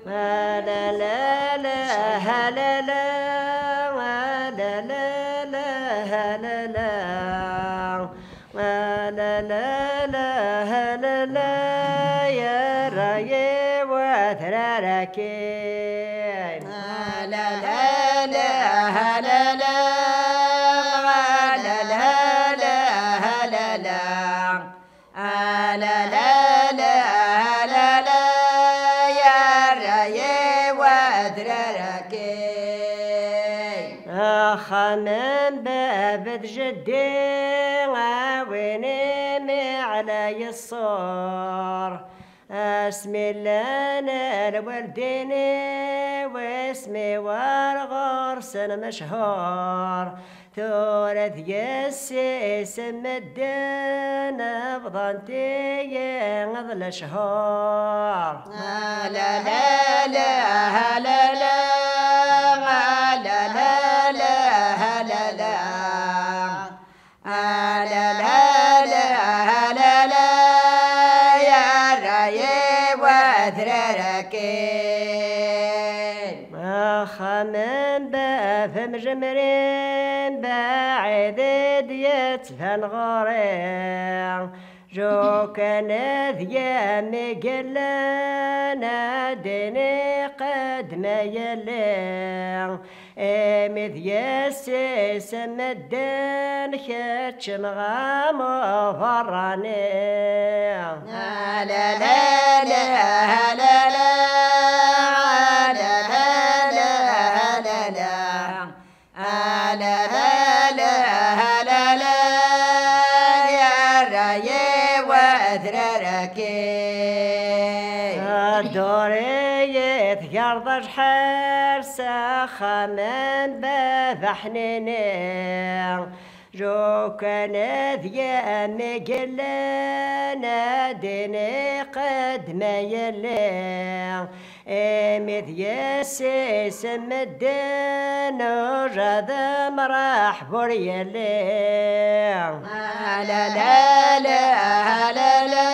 لا لا لا لا لا لا لا لا لا لا لا لا يا راي وثراركين لا لا لا لا لا لا لا لا لا لا يا راي وثراركين خمم بابد جدي عاوني على الصور اسمي لنا الوالدين واسمي والغرس مشهور ثورة يسيس مدين بضنتي غضل شهور لا لا لا لا لا لا خمم بفم جمرين بعيد ديت فالغريم جو كانت يا مقلنا ديني قد ما يلين امذ يسيس مدن خيتش مغام فراني لا لا لا لا لا دوريت يرضى جحر سخمن بفحنيني جو كانت يا مقلنا ديني قد ما يلي امذ يسيس مدين وجد مرح بريلي لا لا لا لا لا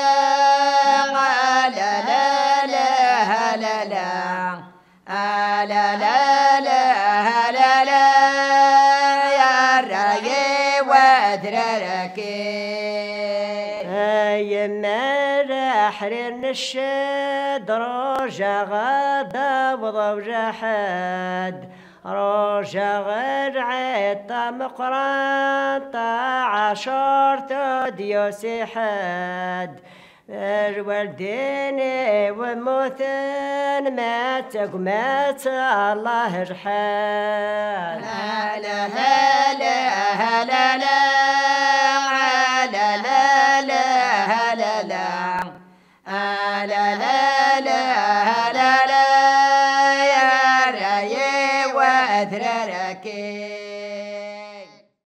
يما حرير الشد رجع غدا وضوجة حد رجع غرعت مقران عشرت ديوسي حد الوالدين وموتن مات قمات الله رحال لا لا لا لا لا يا راي وثراركين